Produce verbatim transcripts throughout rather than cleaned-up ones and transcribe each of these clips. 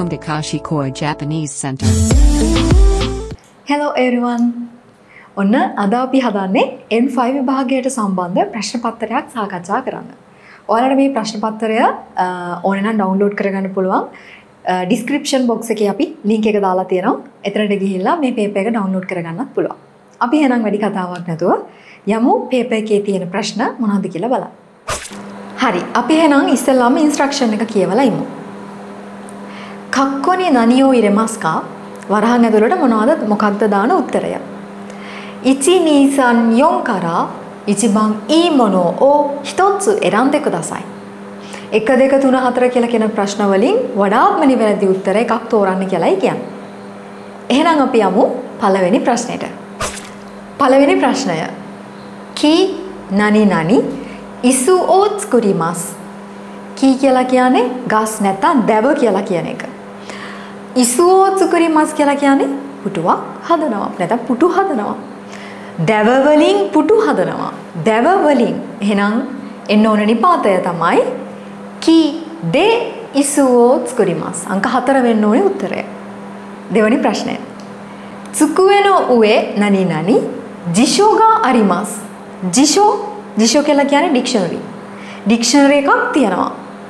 Welcome to Kashikoi Japanese Center. Hello everyone. ඔන්න අද අපි හදන්නේ N five විභාගයට සම්බන්ධ ප්‍රශ්න පත්‍රයක් සාකච්ඡා කරන්න. ඔයාලට මේ ප්‍රශ්න පත්‍රය ඕනේ නම් ඩවුන්ලෝඩ් කරගන්න පුළුවන්. description box එකේ අපි link එක දාලා තියෙනවා. එතනට ගිහිල්ලා මේ paper එක download කරගන්නත් පුළුවන්. අපි එහෙනම් වැඩි කතාවක් නැතුව යමු paper එකේ තියෙන ප්‍රශ්න මොනවද කියලා බලන්න. හරි. අපි එහෙනම් ඉස්සෙල්ලාම instruction එක කියවලා ඉමු. කක්කොනි නනියෝ ඉරෙමස්කා වරහන් ඇතුළට මොනවද මොකක්ද දාන උත්තරය. ඉචි නී සන් යොන් කරා ඉචිබන් ඊ මොනෝ ඕ හිතොත්සු එරන්දෙ කුදාසයි. එක දෙක තුන හතර කියලා කියන ප්‍රශ්න වලින් වඩාත්ම නිවැරදි උත්තරය එකක් තෝරන්න කියලායි කියන්නේ. එහෙනම් අපි යමු පළවෙනි ප්‍රශ්නෙට. පළවෙනි ප්‍රශ්නය. කි නනි නනි ඉසු ඕ ත්සුකුරිමස්. කි කියලා කියන්නේ ගස් නැත්නම් දැව කියලා කියන එක. ඉසු ඕ ත්සුකුරිමස් කියලා කියන්නේ පුටුවක් හදනවා නැත්නම් පුටු හදනවා. දැව වලින් පුටු හදනවා. දැව වලින් එහෙනම් එන්න ඕන නිපාතය තමයි කි දෙ ඉසු ඕ ත්සුකුරිමස්. අංක හතර වෙන්න ඕනේ උත්තරය. දෙවැනි ප්‍රශ්නය. ත්සුකුවෙනෝ උවේ නනි නනි ජිෂෝ ගා අරිමස්. ජිෂෝ ජිෂෝ කියලා කියන්නේ ඩික්ෂනරි. ඩික්ෂනරි එකක් තියෙනවා.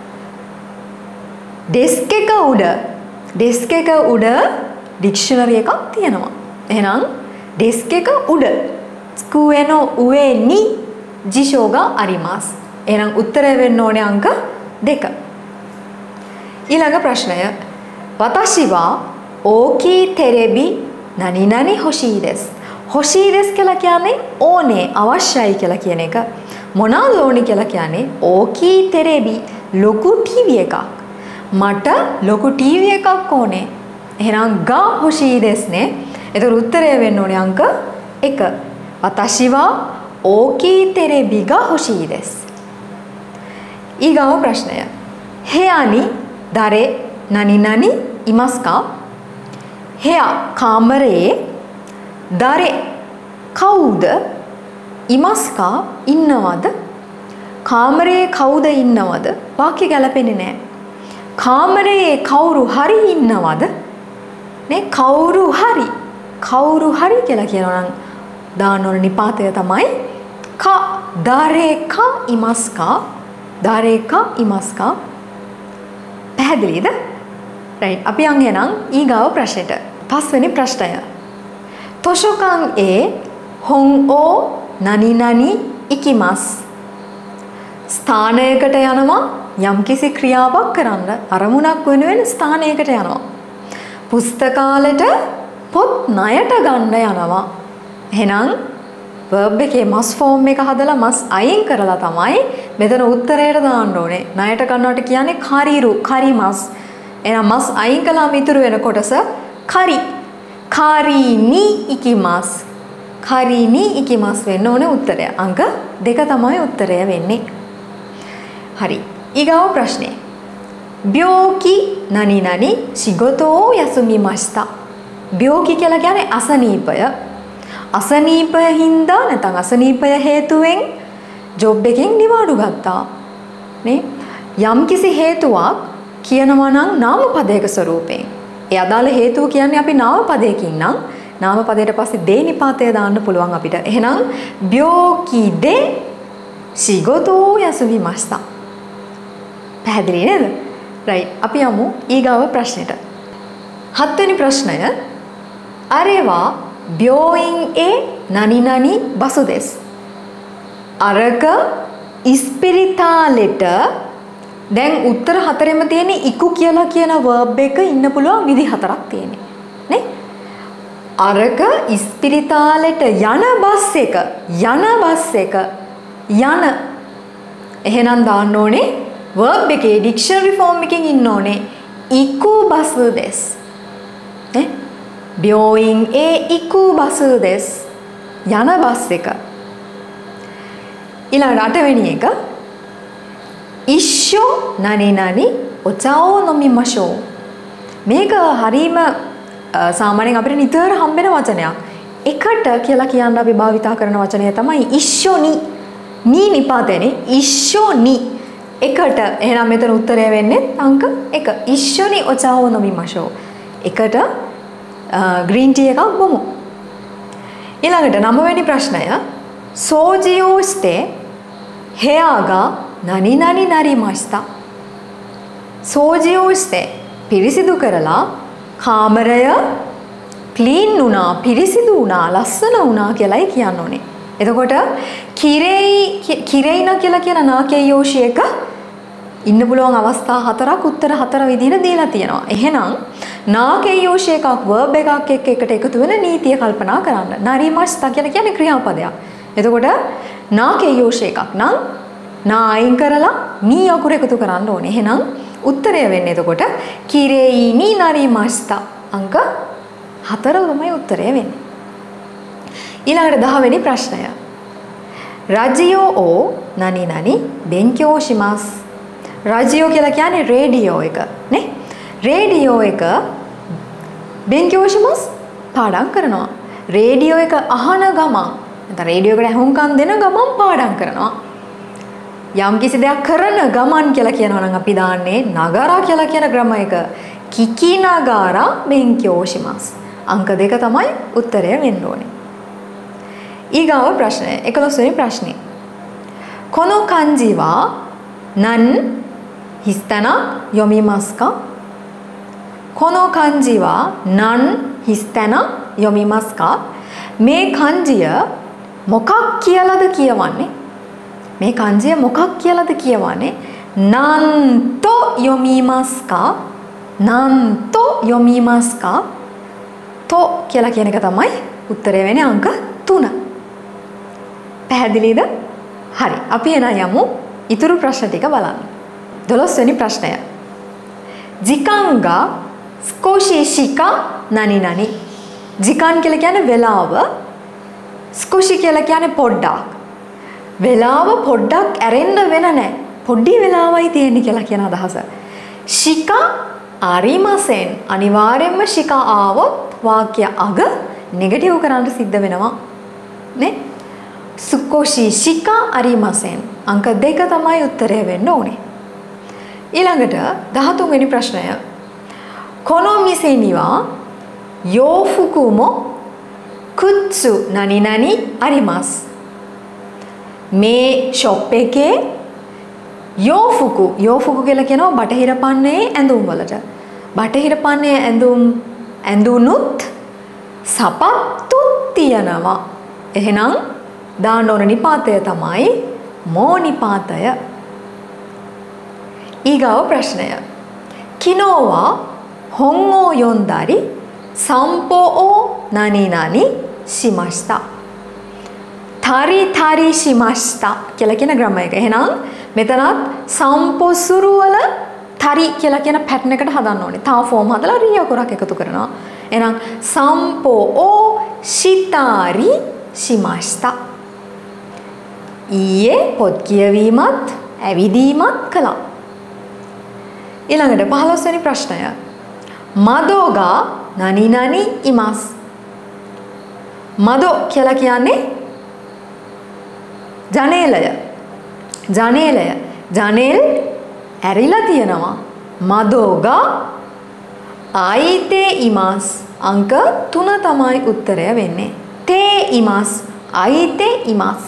ඩෙස්ක් එක උඩ ඩෙස්ක් එක උඩ ඩික්ෂනරි එකක් තියෙනවා. එහෙනම් ඩෙස්ක් එක උඩ ත්සුකුවෙනෝ උවේ නි ජිෂෝ ගා අරිමස්. එහෙනම් උත්තරය වෙන්න ඕනේ අංක දෙක. ඊළඟ ප්‍රශ්නය. වතාෂි වා ඕකී ටෙරෙබි නනි නනි හොෂී දෙස්. හොෂී දෙස් කියලා කියන්නේ ඕනේ අවශ්‍යයි කියලා කියන එක. මොනවාද ඕනේ කියලා කියන්නේ ඕකී ටෙරෙබි ලොකු ටීවී එකක්. මට ලොකු ටීවී එකක් ඕනේ. එහෙනම් ගා හොෂී දෙස් නේ. ඒතර උත්තරය වෙන්න ඕනේ අංක එක. වතාෂි වා ඕකී ටෙරෙබි ගා හොෂී දෙස්. ඊගාව ප්‍රශ්නය. හේයානි දරේ නනි නනි ඉමස්කා. හේයා කාමරයේ දරේ කවුද ඉමස්කා ඉන්නවද? කාමරයේ කවුද ඉන්නවද? වාක්‍ය ගැලපෙන්නේ නැහැ. කාමරයේ කවුරු හරි ඉන්නවද? නේ කවුරු හරි කවුරු හරි කියලා කියනවා නම් දාන්න ඕන නිපාතය තමයි ක දරේ ක ඉමස්කා. දරේ ක ඉමස්කා. පැහැදිලිද? රයිට්. අපි යන් එනම් ඊගාව ප්‍රශ්නෙට. පස්වෙනි ප්‍රශ්නය. තොෂොකන් ඒ හොන් ඕ නනි නනි ඉකිමස්. ස්ථානයකට යනවා යම්කිසි ක්‍රියාවක් කරන්න අරමුණක් වෙනුවෙන් ස්ථානයකට යනවා. පුස්තකාලයට පොත් ණයට ගන්න යනවා. එහෙනම් verb එකේ must form එක හදලා must අයින් කරලා තමයි මෙතන උත්තරයට දාන්න ඕනේ. ණයට ගන්නවට කියන්නේ කරිරු කරිමස්. එහෙනම් must අයින් කළාම ඉතුරු වෙන කොටස කරි. කාරිනි ඉකිමස්. කාරිනි ඉකිමස් වෙන්න ඕනේ උත්තරය. අංක දෙක තමයි උත්තරය වෙන්නේ. හරි. ඊගාව ප්‍රශ්නේ. බ්‍යෝකි නනි නනි shigoto o yasumimashita. බ්‍යෝකි කියලා කියන්නේ අසනීපය. අසනීපය හින්දා නැත්නම් අසනීපය හේතුවෙන් ජොබ් එකෙන් නිවාඩු ගත්තා. නේ? යම්කිසි හේතුවක් කියනවා නම් නාමපදයක ස්වරූපයෙන්. ඒ අදාළ හේතුව කියන්නේ අපි නාමපදයකින් නම් නාමපදයට පස්සේ දේ නිපාතය දාන්න පුළුවන් අපිට. එහෙනම් බ්‍යෝකි දෙ shigoto o yasumimashita. පැහැදිලි නේද? රයිට්. අපි යමු ඊගාව ප්‍රශ්නෙට. හත්වෙනි ප්‍රශ්නය. අරේවා බ්‍යෝයින් ඒ නනි නනි බසු දෙස්. අරක ඉස්පිරිතාලෙට දැන් උත්තර හතරෙම තියෙන ඉකු කියලා කියන verb එක ඉන්න පුළුවන් විදි හතරක් තියෙන්නේ. නේ? අරක ඉස්පිරිතාලෙට යන බස් එක යන බස් එක යන. එහෙනම් දාන්න ඕනේ verb එකේ dictionary form එකකින් ඉන්න ඕනේ ඉකු බසු දෙස්. නේ? බ්‍යෝයින් ඒ ඉකු බසු දෙස්. යන බස් එක. ඊළඟ අටවෙනි එක. ඉෂ්ෂෝ නනි නනි ඔචාෝ නොමිමෂෝ. මේක හරීම සාමාන්‍යයෙන් අපිට නිතර හම්බෙන වචනයක්. එකට කියලා කියන්න අපි භාවිතා කරන වචනය තමයි ඉෂ්ෂෝනි. නී නිපාතේනේ ඉෂ්ෂෝනි. එකට එහෙනම් මෙතන උත්තරය වෙන්නේ අංක එක. ඉස්සොනි ඔචා ඕ නොමිමෂෝ. එකට ග්‍රීන් ටී එකක් බොමු. ඊළඟට නවවෙනි ප්‍රශ්නය සෝජියෝ ස්ටේ හේයාගා නනි නනි නරිමස්තා. සෝජියෝ ස්ටේ පිරිසිදු කරලා කාමරය ක්ලීන් වුණා, පිරිසිදු වුණා, ලස්සන වුණා කියලායි කියන්න ඕනේ. එතකොට කිරෙයි කිරෙයින කියලා කියන නාකේ යෝෂි එක ඉන්න පුළුවන් අවස්ථා හතරක් උත්තර හතර විදිහට දීලා තියෙනවා. එහෙනම් නාකේ යෝෂි එකක් verb එකක් එක්ක එකට එකතු වෙන නීතිය කල්පනා කරන්න. නරිමස්තා කියලා කියන්නේ ක්‍රියාපදයක්. එතකොට නාකේ යෝෂි එකක් නම් නා අයින් කරලා නී අකුර එකතු කරන්න ඕනේ. එහෙනම් උත්තරය වෙන්නේ එතකොට කිරෙයිනි නරිමස්තා. අංක හතර තමයි උත්තරය වෙන්නේ. ඊළඟට දහවෙනි ප්‍රශ්නය. රාජියෝ ඕ නනි නනි බෙන්ක්‍යෝ ශිමාස්. රාජියෝ කියලා කියන්නේ රේඩියෝ එක නේ. රේඩියෝ එක බෙන්ක්‍යෝ ශිමාස් පාඩම් කරනවා. රේඩියෝ එක අහන ගමන් නැත්නම් රේඩියෝ එකට හුම්කම් දෙන ගමන් පාඩම් කරනවා. යම් කිසි දෙයක් කරන ගමන් කියලා කියනවා නම් අපි දාන්නේ නගරා කියලා කියන ක්‍රම එක. කිකි නගාරා බෙන්ක්‍යෝ ශිමාස්. අංක දෙක තමයි උත්තරය වෙන්න ඕනේ. ඊගාව ප්‍රශ්නය එකොළොස් වෙනි ප්‍රශ්නේ. කොනෝ kanji wa nan histana yomimasu ka? කොනෝ kanji wa nan histana yomimasu ka? මේ kanjiය මොකක් කියලාද කියවන්නේ? මේ kanjiය මොකක් කියලාද කියවන්නේ? nanto yomimasu ka? nanto yomimasu ka? to කියලා කියන එක තමයි උත්තරය වෙන්නේ අංක තුන. පැහැදිලිද? හරි. අපි එන යමු ඉතුරු ප්‍රශ්න ටික බලන්න. දොළොස් වෙනි ප්‍රශ්නය. ජිකන් ගා ස්කෝෂි ශිකා නනි නනි. ජිකන් කියලා කියන්නේ වෙලාව. ස්කෝෂි කියලා කියන්නේ පොඩ්ඩක්. වෙලාව පොඩ්ඩක් ඇරෙන්න වෙන නැහැ. පොඩි වෙලාවයි තියෙන්නේ කියලා කියන අදහස. ශිකා ආරිමසෙන් අනිවාර්යයෙන්ම ශිකා ආවොත් වාක්‍ය අග නෙගටිව් කරන්න සිද්ධ වෙනවා නේ. සුකෝෂි ශිකා අරිමසෙන් අංක දෙක තමයි උත්තරය වෙන්න ඕනේ. ඊළඟට දහතුන් වෙනි ප්‍රශ්නය. කොනෝ මිසේ නිවා යෝෆුකු මෝ කුත්සු නනි නනි අරිමස්. මේ ෂොප් එකේ යෝෆුකු යෝෆුකු කියලා කියනවා බටහිර පන්නේ ඇඳුම් වලට. බටහිර පන්නේ ඇඳුම් ඇඳුනුත් සපත්තුත් තියනවා. එහෙනම් දාන්න ඕන නිපාතය තමයි මෝ නිපාතය. ඊගාව ප්‍රශ්නය. කිනෝවා හොංගෝ යොන්දාරි සම්පෝ නනි නනි ශිමස්තා. තරි තරි ශිමස්තා කියලා කියන ග්‍රාම එක. එහෙනම් මෙතනත් සම්පොසුරු වල තරි කියලා කියන පැටර්න් එකට හදන්න ඕනේ. තා ෆෝම් හදලා රිය අකුරක් එකතු කරනවා. එහෙනම් සම්පෝ ශිතාරි ශිමස්තා. ඊයේ පොත් කියවීමත් ඇවිදීමත් කළා. ඊළඟට පහළොස් වෙනි ප්‍රශ්නය. මදෝගා නනි නනි ඉමස්. මදෝ කියලා කියන්නේ ජනේලය. ජනේලය. ජනේල් ඇරිලා තියෙනවා. මදෝගා ආයිතේ ඉමස්. අංක තුන තමයි උත්තරය වෙන්නේ. තේ ඉමස් ආයිතේ ඉමස්.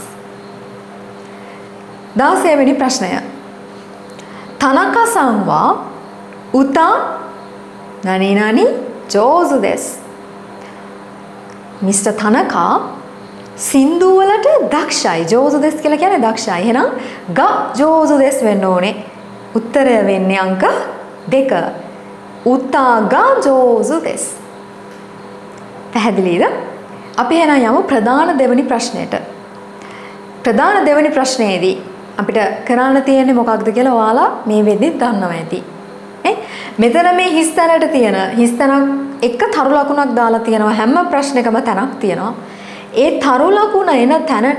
දාසය වෙනි ප්‍රශ්නය. තනකා සන් වා උතා නනි නනි ජෝසු දෙස්. මිස්ටර් තනකා සින්දු වලට දක්ෂයි. ජෝසු දෙස් කියලා කියන්නේ දක්ෂයි. එහෙනම් ග ජෝසු දෙස් වෙන්න ඕනේ. උත්තරය වෙන්නේ අංක දෙක. උතා ග ජෝසු දෙස්. පැහැදිලිද? අපි එහෙනම් යමු ප්‍රධාන දෙවෙනි ප්‍රශ්නයට. ප්‍රධාන දෙවෙනි ප්‍රශ්නයේදී අපිට කරන්න තියෙන්නේ මොකක්ද කියලා ඔයාලා මේ වෙද්දි දන්නවා ඇති. ඈ මෙතන මේ හිස්තැනට තියෙන හිස්තැනක් එක තරු ලකුණක් දාලා තියෙනවා. හැම ප්‍රශ්නයකම තැනක් තියෙනවා. ඒ තරු ලකුණ එන තැනට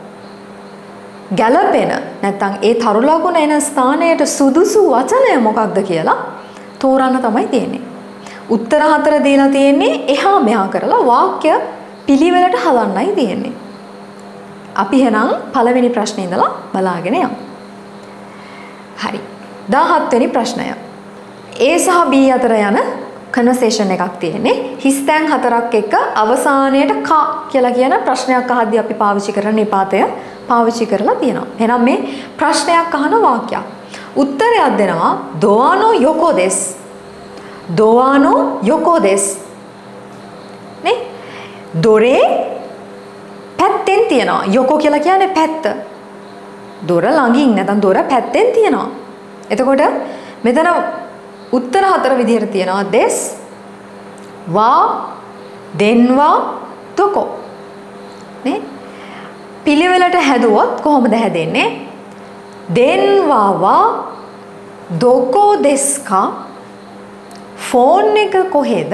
ගැළපෙන නැත්නම් ඒ තරු ලකුණ එන ස්ථානයට සුදුසු වචනය මොකක්ද කියලා තෝරන්න තමයි තියෙන්නේ. උත්තර හතර දීලා තියෙන්නේ එහා මෙහා කරලා වාක්‍ය පිළිවෙලට හදන්නයි තියෙන්නේ. අපි එහෙනම් පළවෙනි ප්‍රශ්නේ ඉඳලා බලාගෙන යමු. හරි. දාහත් වෙනි ප්‍රශ්නය. A සහ B අතර යන කන්වර්සේෂන් එකක් තියෙන්නේ. හිස් තැන් හතරක් එක්ක අවසානයේට ක කියලා කියන ප්‍රශ්නයක් අහද්දී අපි පාවිච්චි කරන නිපාතය පාවිච්චි කරලා තියෙනවා. එහෙනම් මේ ප්‍රශ්නයක් අහන වාක්‍යයක්. උත්තරයක් දෙනවා දොආනෝ යොකෝ දෙස්. දොආනෝ යොකෝ දෙස්. නේ? දොරේ පැත්තෙන් තියනවා. යොකෝ කියලා කියන්නේ පැත්ත. දොර ළඟින් නැත්නම් දොර පැත්තෙන් තියනවා. එතකොට මෙතන උත්තර හතර විදිහට තියනවා දෙස් වා දෙන්වා දොකෝ. නේ? පිළිවෙලට හැදුවොත් කොහොමද හැදෙන්නේ? දෙන්වා වා දොකෝ දෙස්කා ෆෝන් එක කොහෙද?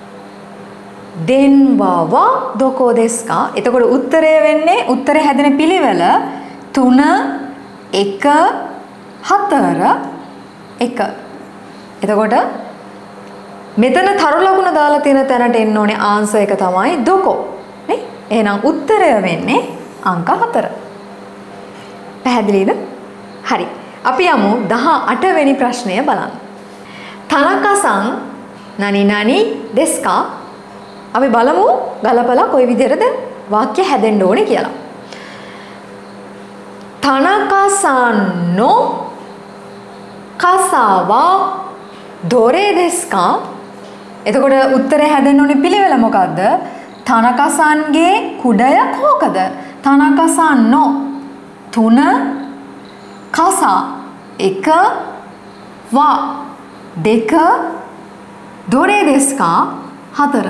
දෙන්වා වා දොකෝ දෙස්කා. එතකොට උත්තරය වෙන්නේ උත්තරය හැදෙන පිළිවෙල තුන එක හතර එක. එතකොට මෙතන තරු ලකුණ දාලා තියෙන තැනට එන්න ඕනේ ආන්සර් එක තමයි දොකෝ. නේ? එහෙනම් උත්තරය වෙන්නේ අංක හතර. පැහැදිලිද? හරි. අපි යමු දහඅට වෙනි ප්‍රශ්නය බලන්න. තනකසං නනි නනි දෙස්කා. අපි බලමු ගලපලා කොයි විදිහටද වාක්‍ය හැදෙන්න ඕනේ කියලා. තනකසන්නෝ කසාවා දොරේ දෙස්කා. එතකොට උත්තරේ හැදෙන්න ඕනේ පිළිවෙල මොකද්ද? තනකසන්ගේ කුඩය කෝකද? තනකසන්නෝ තුන කසා එක වා දෙක දොරේ දෙස්කා හතර.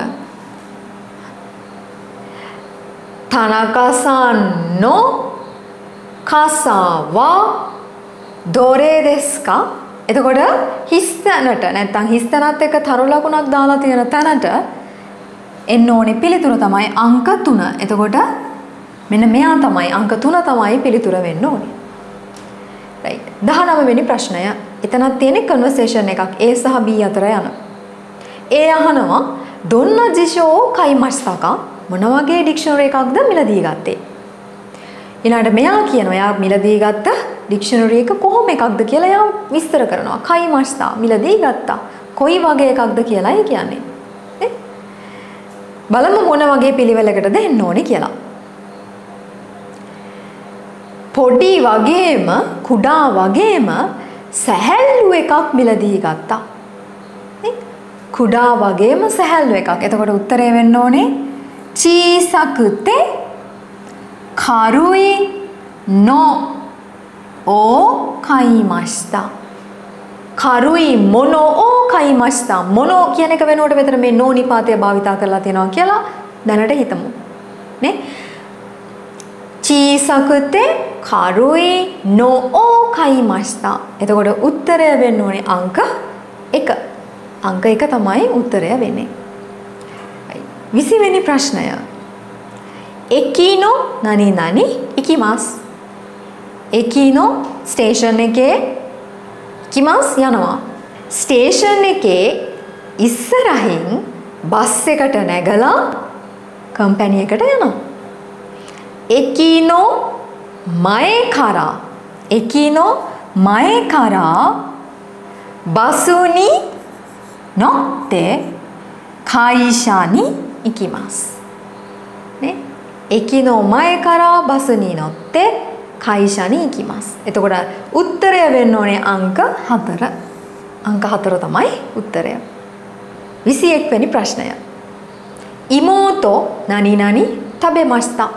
තනකසන්නෝ කසාවා දොරේ දෙස්කා. එතකොට හිස් තැනට නැත්නම් හිස් තැනත් එක්ක තරු ලකුණක් දාලා තියෙන තැනට එන්න ඕනේ පිළිතුර තමයි අංක තුන. එතකොට මෙන්න මෙයා තමයි අංක තුන තමයි පිළිතුර වෙන්න ඕනේ. right. දහනව වෙනි ප්‍රශ්නය. එතනක් තියෙන කන්වර්සේෂන් එකක් A සහ B අතර යන. A අහනවා දොන්න ජිෂෝ කයිමස්තකා මොන වගේ ඩික්ෂනරි එකක්ද මිලදී ගත්තේ? ඊළඟට මෙයා කියනවා එයා මිලදී ගත්ත ඩික්ෂනරි එක කොහොම එකක්ද කියලා එයා විස්තර කරනවා. කයිමස්තා මිලදී ගත්තා. කොයි වගේ එකක්ද කියලායි කියන්නේ. නේ? බලමු මොන වගේ පිළිවෙලකටද එන්න ඕනේ කියලා. පොඩි වගේම කුඩා වගේම සැහැල්ලු එකක් මිලදී ගත්තා. නේ? කුඩා වගේම සැහැල්ලු එකක්. එතකොට උත්තරේ වෙන්න ඕනේ චීසකුතේ කරුයි නෝ ඕ කයිමස්තා. කරුයි මොනෝ ඕ කයිමස්තා. මොනෝ කියන එක වෙනකොට මෙතන මේ නෝ නිපාතය භාවිතා කරලා තියෙනවා කියලා දැනට හිතමු. නේ? චීසකුතේ කරුයි නෝ ඕ කයිමස්තා. එතකොට උත්තරය වෙන්න ඕනේ අංක එක. අංක එක තමයි උත්තරය වෙන්නේ. විසි වෙනි ප්‍රශ්නය. එකිනෝ නනි නනි ඉකිමාස්. එකිනෝ ස්ටේෂන් එකේ ඉකිමාස් යනවා. ස්ටේෂන් එකේ ඉස්සරහින් බස් එකට නැගලා කම්පැනි එකට යනවා. එකිනෝ මයේ කරා එකිනෝ මයේ කරා බසුනි නොත්තේ කායිෂානි ඉකිමාස්. නේ? එකිනෝ මයේ කරා බසුනි නොත්තේ කායිෂානි ඉකිමාස්. එතකොට උත්තරය වෙන්න ඕනේ අංක හතර. අංක හතර තමයි උත්තරය. විසි එක් වෙනි ප්‍රශ්නය. ඉමෝතෝ නනි නනි තබෙමස්තා.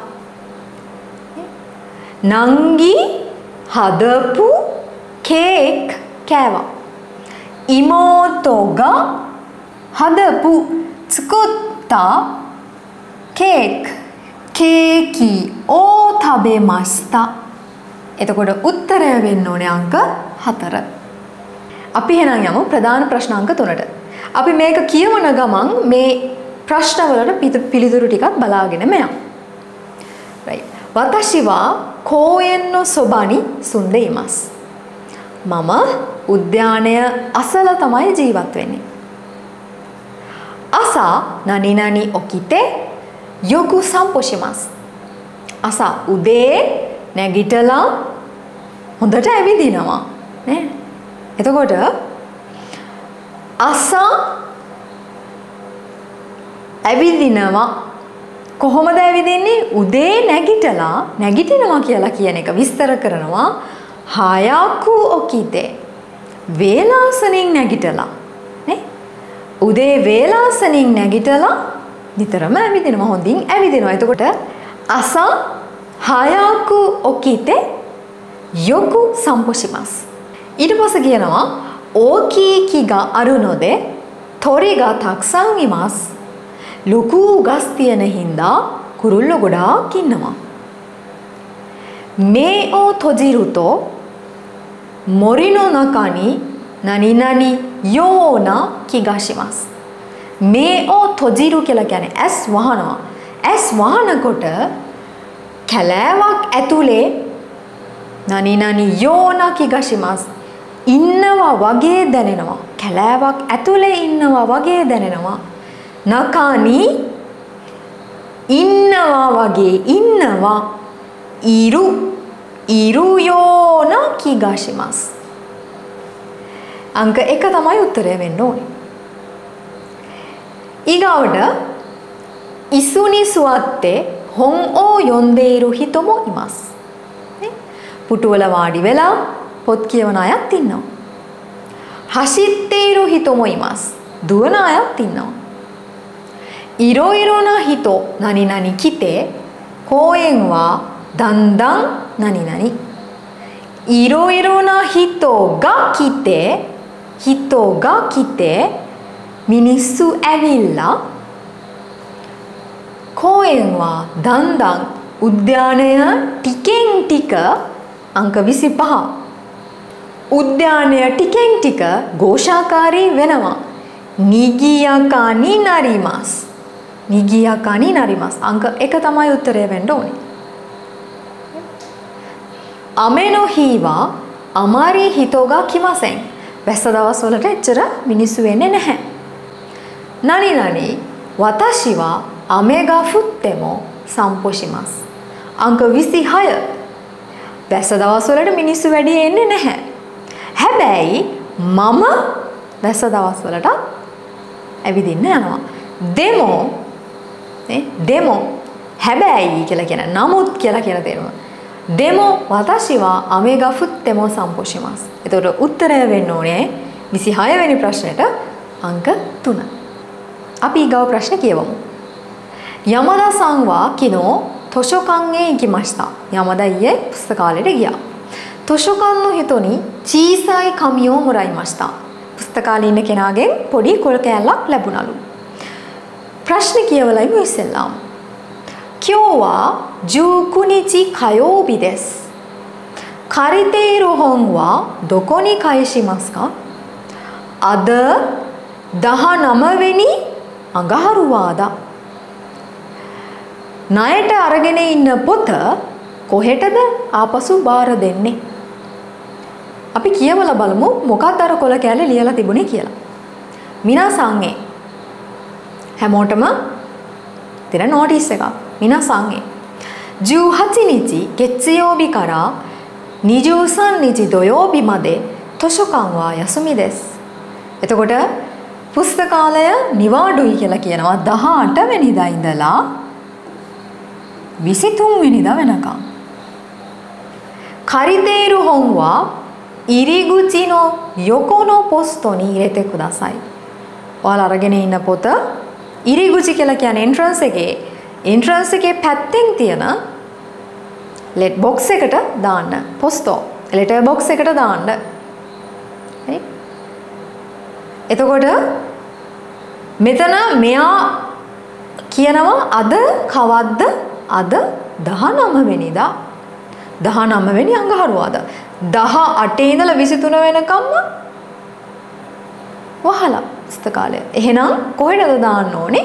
නංගි හදපු කේක් කෑවා. ඉමෝතෝගා හදපු චුකොත්තා කේක් කේකි ඕ තබෙමස්තා. එතකොට උත්තරය වෙන්න ඕනේ අංක හතර. අපි එහෙනම් යමු ප්‍රධාන ප්‍රශ්න අංක තුනට. අපි මේක කියවන ගමන් මේ ප්‍රශ්නවලට පිළිතුරු ටිකක් බලාගෙන මෙයන්. right. වතෂි වා කෝයෙන් නො සොබානි සුන්දෙ ඉමස්. මම උද්‍යානය අසල තමයි ජීවත් වෙන්නේ. අසා නනි නනි ඔකිතේ යොකු සම්පොෂිමස්. අසා උදේ නැගිටලා හොඳට ඇවිදිනවා. නේ එතකොට asa ඇවිදිනවා කොහොමද ඇවිදින්නේ උදේ නැගිටලා නැගිටිනවා කියලා කියන එක විස්තර කරනවා hayaku okite වේලාසනින් නැගිටලා නේ උදේ වේලාසනින් නැගිටලා නිතරම ඇවිදිනවා හොඳින් ඇවිදිනවා එතකොට asa hayaku okite yoku sanposhimasu ඊට පස්සේ කියනවා ඕකී කිගා අරුනොදේ toriga takusan imasu ලොකු ගස් තියෙන හින්දා කුරුල්ලෝ ගොඩාක් ඉන්නවා මේ ඕ තොජිරුතෝ මොරිනෝ නකානි නනි නනි යෝනා කිගාශිමස් මේ ඕ තොජිරු කියලා කියන්නේ ඇස් වහනවා ඇස් වහනකොට කැලෑවක් ඇතුලේ නනි නනි යෝනා කිගාශිමස් ඉන්නවා වගේ දැනෙනවා කැලෑවක් ඇතුලේ ඉන්නවා වගේ දැනෙනවා නකානි ඉන්නවා වගේ ඉන්නවා ඉරු ඉරු යෝනා කිගාශිමස් අංක එක තමයි උත්තරය වෙන්න ඕනේ ඊගාවට ඉසුනි සුවත්තේ හොන් ඕ යොන්දේරු හිතොමෝ ඉමස් පුටුවල වාඩි වෙලා පොත් කියවන අයත් ඉන්නවා හසිත්තේරු හිතොමෝ ඉමස් දුවන අයත් ඉන්නවා ඉරෝයිරෝනා හිතෝ නනි නනි කිතේ කෝයෙන්වා දන්දන් නනි නනි ඉරෝයිරෝනා හිතෝ ගා කිතේ හිතෝ ගා කිතේ මිනිස්සු ඇවිල්ලා කෝයෙන්වා දන්දන් උද්‍යානය ටිකෙන් ටික අංක විසිපහ උද්‍යානය ටිකෙන් ටික ഘോഷාකාරී වෙනවා නිගියකානි නරිමස් නිගියකානි නරිමස් අංක එක තමයි උත්තරය වෙන්න ඕනේ අමෙනෝ හීවා අමාරි හිතෝගා කිමසෙන් වැස්ස දවස් වලට එච්චර මිනිස්සු වෙන්නේ නැහැ නනි නනි වතාශිවා අමේගා ෆුත්තෙමෝ සම්පොෂිමස් අංක විසිහය වැස්ස දවස් වලට මිනිස්සු වැඩි එන්නේ නැහැ හැබැයි මම වැස්ස දවස් වලට ඇවිදින්න යනවා දෙමෝ නේ දෙමෝ හැබැයි කියලා කියන නමුත් කියලා කියන තේරුම දෙමෝ වතාශිවා අමේගා ෆුත්තෙමෝ සම්පොෂිමස් එතකොට උත්තරය වෙන්න ඕනේ විසිහය වෙනි ප්‍රශ්නෙට අංක තුන අපි ඊගව ප්‍රශ්න කියවමු යමදා සංවා කිනෝ තොෂොකන්ගේ ඉකිමස්තා යමදා ඊයේ පුස්තකාලයට ගියා තොෂොකන් හිතෝනි චීසයි කමියෝ මුරයිමස්තා පුස්තකාලේ ඉන්න කෙනාගෙන් පොඩි කොළ කෑල්ලක් ලැබුණලු ප්‍රශ්න කියවලා ඉමු ඉස්සෙල්ලාම කියෝවා ජූකුනිචි කයෝබි දෙස් කරිතේරු හොන්වා දොකොනි කයශිමස්කා අද දහනව වෙනි අඟහරුවාදා ණයට අරගෙන ඉන්න පොත කොහෙටද ආපසු බාර දෙන්නේ අපි කියවලා බලමු මොකක්ද අර කොළ කැලේ ලියලා තිබුණේ කියලා මිනාසංගේ හැමෝටම දෙන නෝටිස් එකක් මිනාසංගේ ජූහචි නිචි ගෙත්සියෝබි කරා නිජූසන් නිචි දොයෝබි මදේ තොෂොකන්වා යසුමි දෙස් එතකොට පුස්තකාලය නිවාඩුයි කියලා කියනවා දහඅට වෙනිදා ඉඳලා විසිතුන් වෙනිදා වෙනකම් කරිතේරු හොන්වා ඉරිගුචිනෝ යොකොනෝ පොස්තොනි ඉරෙතේ කුදාසයි ඔයාලා අරගෙන ඉන්න පොත ඉරිගුචි කියලා කියන්නේ එන්ට්‍රන්ස් එකේ එන්ට්‍රන්ස් එකේ පැත්තෙන් තියෙන ලෙට් බොක්ස් එකට දාන්න පොස්තෝ ලෙටර් බොක්ස් එකට දාන්න හරි එතකොට මෙතන මෙයා කියනවා අද කවද්ද අද දහනව වෙනිදා දහනව වෙනි අඟහරුවාදා දහඅට ඉඳලා විසිතුන වෙනකම්ම වහලා පුස්තකාලය. එහෙනම් කොහෙටද දාන්න ඕනේ?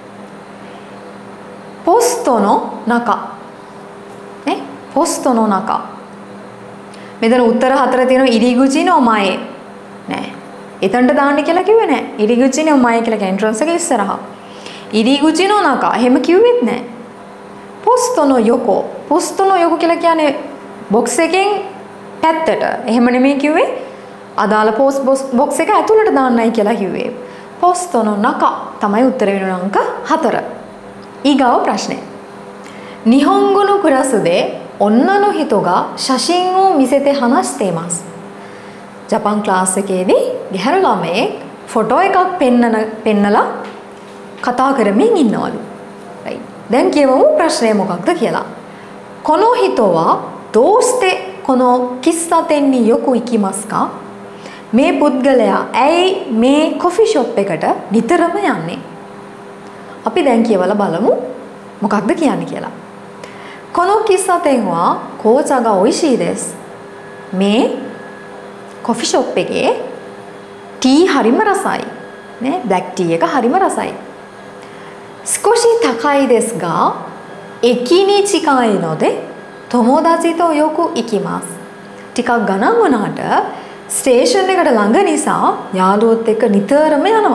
පොස්තොනෝ නකා. නේ? පොස්තොනෝ නකා. මෙතන උත්තර හතර තියෙනවා ඉරිගුචිනෝ මයේ. නෑ. එතනට දාන්න කියලා කිව්වේ නෑ. ඉරිගුචිනෝ මයේ කියලා එන්ට්‍රන්ස් එක ඉස්සරහා. ඉරිගුචිනෝ නකා. එහෙම කිව්වෙත් නෑ. පොස්තොනෝ යොකෝ. පොස්තොනෝ යොකෝ කියලා කියන්නේ බොක්ස් එකෙන් පැත්තට. එහෙම නෙමෙයි කිව්වේ. අදාළ පෝස්ට් බොක්ස් එක ඇතුළට දාන්නයි කියලා කිව්වේ. පොස්තොන නක තමයි උත්තර වෙන අංක හතර. ඊගාව ප්‍රශ්නේ. නිහොංගො කුරසුදේ ඔන්නනු හිතෝගා ශෂින් වූ මිසෙතේ හනස්තේ මාස්. ජපන් ක්ලාස් එකේදී ගැහැණු ළමයෙක් ෆොටෝ එකක් පෙන්නන පෙන්නලා කතා කරමින් ඉන්නවලු. රයිට්. දැන් කියවමු ප්‍රශ්නය මොකක්ද කියලා. කොනෝ හිතෝවා දෝස්තේ කොනෝ කිස්සතෙන් නි යොකු ඉකිමස්කා. මේ පුද්ගලයා ඇයි මේ කොෆි ෂොප් එකට නිතරම යන්නේ? අපි දැන් කියවලා බලමු මොකක්ද කියන්නේ කියලා. කොනෝ කිස්සතෙන් වා කෝචාගා ඔයිෂී දෙස්. මේ කොෆි ෂොප් එකේ ටී හරිම රසයි. නේ බ්ලැක් ටී එක හරිම රසයි. ස්කොෂි තකයි දෙස් ගා එකිනි චිකායි නොදේ තොමෝදාචි තෝ යොකු ඉකිමාස්. ටිකක් ගණන් වුණාට ස්ටේෂන් එකට ළඟ නිසා යාළුවොත් එක්ක නිතරම යනවා.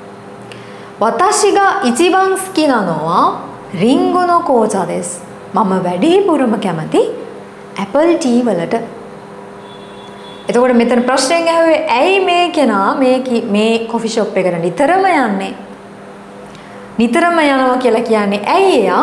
වතාෂිගා ඉචිබන් ස්කි නනෝවා රින්ගොනෝ කෝචා දෙස්. මම වැඩිපුරම කැමති ඇපල් ටී වලට. එතකොට මෙතන ප්‍රශ්නයෙන් ඇහුවේ ඇයි මේ කෙනා මේ මේ කොෆි ෂොප් එකට නිතරම යන්නේ? නිතරම යනවා කියලා කියන්නේ ඇයි එයා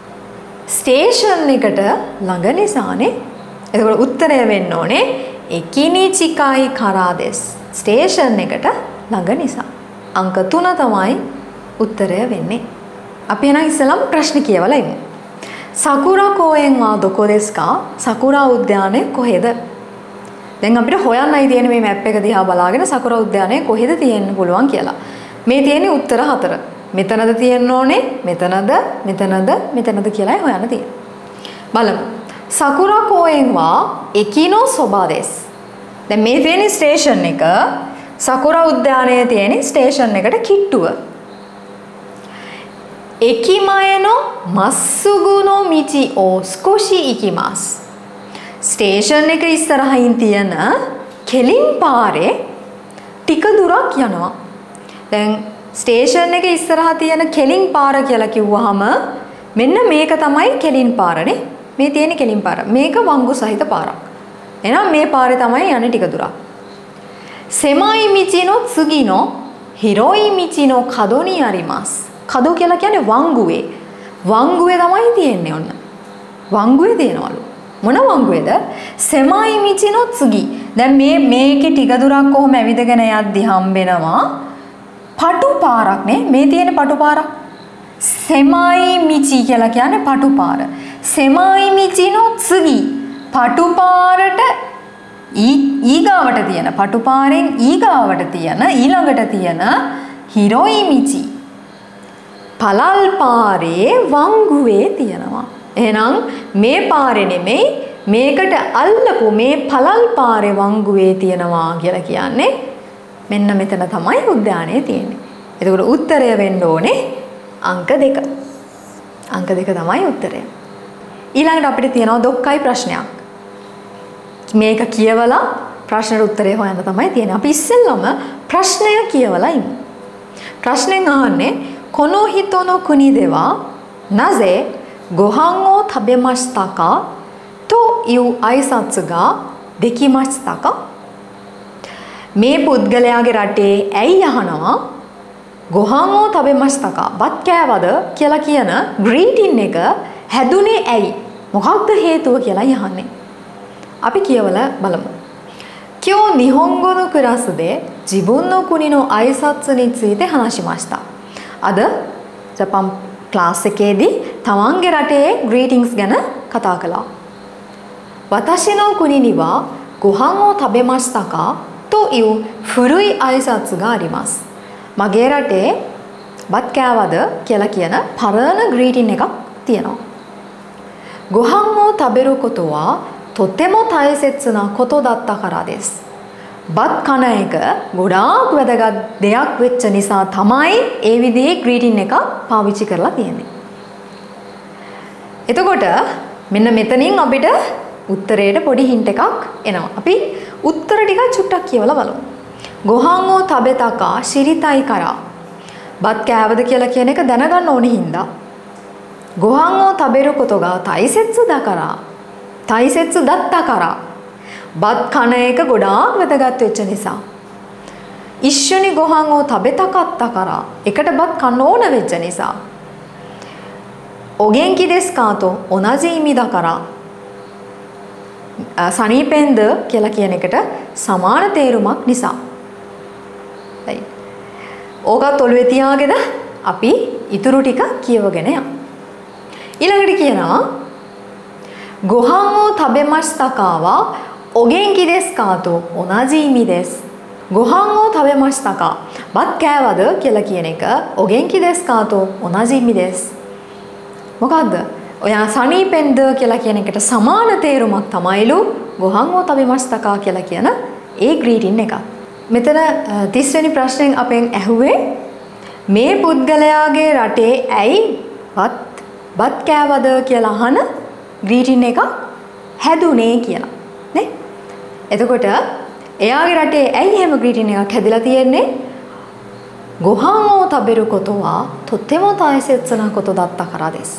ස්ටේෂන් එකට ළඟ නිසානේ. එතකොට උත්තරය වෙන්න ඕනේ එකිනි චිකායි කරා දෙස්. ස්ටේෂන් එකට ළඟ නිසා. අංක තුන තමයි උත්තරය වෙන්නේ. අපි එහෙනම් ඉස්සෙල්ලාම ප්‍රශ්න කියවලා ඉමු. සකුරා කෝයෙන් වා දොකෝ දෙස්කා? සකුරා උද්‍යානය කොහෙද? දැන් අපිට හොයන්නයි තියෙන්නේ මේ මැප් එක දිහා බලාගෙන සකුරා උද්‍යානය කොහෙද තියෙන්න පුළුවන් කියලා. මේ තියෙන්නේ උත්තර හතර. මෙතනද තියෙන්න ඕනේ, මෙතනද, මෙතනද, මෙතනද කියලායි හොයන්න තියෙන්නේ. බලමු. සකුරා කෝයෙන් වා එකිනෝ සොබා දෙස්. දැන් මේ තියෙන්නේ ස්ටේෂන් එක. සකුරා උද්‍යානයේ තියෙන්නේ ස්ටේෂන් එකට කිට්ටුව. එකිමායනෝ මස්සුගුනෝ මිචි ඕ ස්කොෂි ඉකිමාස්. ස්ටේෂන් එක ඉස්සරහින් තියෙන කෙලින් පාරේ ටික දුරක් යනවා. දැන් ස්ටේෂන් එක ඉස්සරහා තියෙන කෙලින් පාර කියලා කිව්වහම මෙන්න මේක තමයි කෙලින් පාරනේ. මේ තියෙන කෙලින් පාර. මේක වංගු සහිත පාරක්. එහෙනම් මේ පාරේ තමයි යන්නේ ටික දුරක්. සෙමායි මිචිනෝ සුගිනෝ හිරෝයි මිචිනෝ කදෝනි අරිමාස්. කදෝ කියලා කියන්නේ වංගුවේ. වංගුවේ තමයි තියෙන්නේ ඔන්න. වංගුවේ තියෙනවලු. මොන වංගුවේද? සෙමායි මිචිනෝ සුගි. දැන් මේ මේකේ ටික දුරක් කොහොම ඇවිදගෙන යද්දි හම්බෙනවා පටු පාරක් නේ. මේ තියෙන පටු පාරක්. සෙමායි මිචි කියලා කියන්නේ පටු පාර. සෙමායි මිචිනෝ සුගි. පටු පාරට ඊගාවට තියෙන පටු පාරෙන් ඊගාවට තියෙන ඊළඟට තියෙන හිරෝයි මිචි පළල් පාරේ වංගුවේ තියෙනවා. එහෙනම් මේ පාරේ නෙමෙයි මේකට අල්ලපු මේ පළල් පාරේ වංගුවේ තියෙනවා කියලා කියන්නේ මෙන්න මෙතන තමයි උද්‍යානයේ තියෙන්නේ. එතකොට උත්තරය වෙන්න ඕනේ අංක දෙක. අංක දෙක තමයි උත්තරය. ඊළඟට අපිට තියෙනවා දොක්කයි ප්‍රශ්නයක්. මේක කියවලා ප්‍රශ්නෙට උත්තරය හොයන්න තමයි තියෙන්නේ. අපි ඉස්සෙල්ලම ප්‍රශ්නය කියවලා ඉමු. ප්‍රශ්නෙන් අහන්නේ කොනෝ හිතෝනෝ කුනි දෙවා නසේ ගොහන් ඕ තබෙමස්තකා තෝ යු අයිසත්සුගා දෙකිමස්තකා. මේ පුද්ගලයාගේ රටේ ඇයි අහනවා ගොහන් ඕ තබෙමස්තකා බත් කෑවද කියලා කියන ග්‍රීටින් එක හැදුනේ ඇයි? මොකක්ද හේතුව කියලා යහන්නේ. අපි කියවලා බලමු. කියෝ නිහොංගො නො කුරාසුで自分の国の挨拶について話しました. අද ජපන් ක්ලාස් එකේදී තමන්ගේ රටේ ග්‍රීටින්ග්ස් ගැන කතා කළා. වතාෂි නො කුනිにはご飯を食べましたかという古い挨拶があります. මගේ රටේ බත් කෑවද කියලා කියන පරණ ග්‍රීටින් එකක් තියෙනවා. ご飯を食べることはとても大切なことだったからです. බත් කන එක ගොඩාක් වැදගත් දෙයක් වෙච්ච නිසා තමයි ඒ විදිහේ ග්‍රීටින් එකක් පාවිච්චි කරලා තියෙන්නේ. එතකොට මෙන්න මෙතනින් අපිට උත්තරේට පොඩි හින්ට් එකක් එනවා. අපි උත්තර ටික චුට්ටක් කියවලා බලමු. ご飯を食べたか知りたいから. බත් කෑවද කියලා කියන එක දැනගන්න ඕනේ හින්දා. ご飯を食べることが大切だから大切だったから බත් කන එක ගොඩාක් වැදගත් වෙච්ච නිසා. ඉස්සුනි ගොහන් ඕ තබෙතකත්ත කරා එකට බත් කන්න ඕන වෙච්ච නිසා. ඔගෙන්කි දෙස් කාතෝ ඔනජි ඉමිදා කරා සනීපෙන්ද කියලා කියන එකට සමාන තේරුමක් නිසා. right. ඕකත් ඔළුවේ තියාගෙන අපි ඉතුරු ටික කියවගෙන යමු. ඊළඟට කියනවා ගොහන් ඕ තබෙමස්තකාවා ඔගෙන්කි දෙස් කාතෝ ඔනජි ඉමි දෙස්. ගොහන් ඕ තබෙමස්තකා බත් කෑවද කියලා කියන එක ඔගෙන්කි දෙස් කාතෝ ඔනජි ඉමි දෙස්. මොකද්ද? ඔයා සනීපෙන්ද කියලා කියන එකට සමාන තේරුමක් තමයිලු ගොහන් ඕ තබෙමස්තකා කියලා කියන ඒ ග්‍රීටින් එක. මෙතන තිස් වෙනි ප්‍රශ්නෙන් අපෙන් ඇහුවේ මේ පුද්ගලයාගේ රටේ ඇයි බත් බත් කෑවද කියලා අහන ග්‍රීටින් එක හැදුනේ කියලා. නේ? එතකොට එයාගේ රටේ ඇයි එහෙම ග්‍රීටින් එකක් හැදිලා තියෙන්නේ? ගොහන් ඕ තබෙරු කොතෝවා තොත්තෙම තායසෙත්සනා කොතෝ දත්තා කරා දෙස්.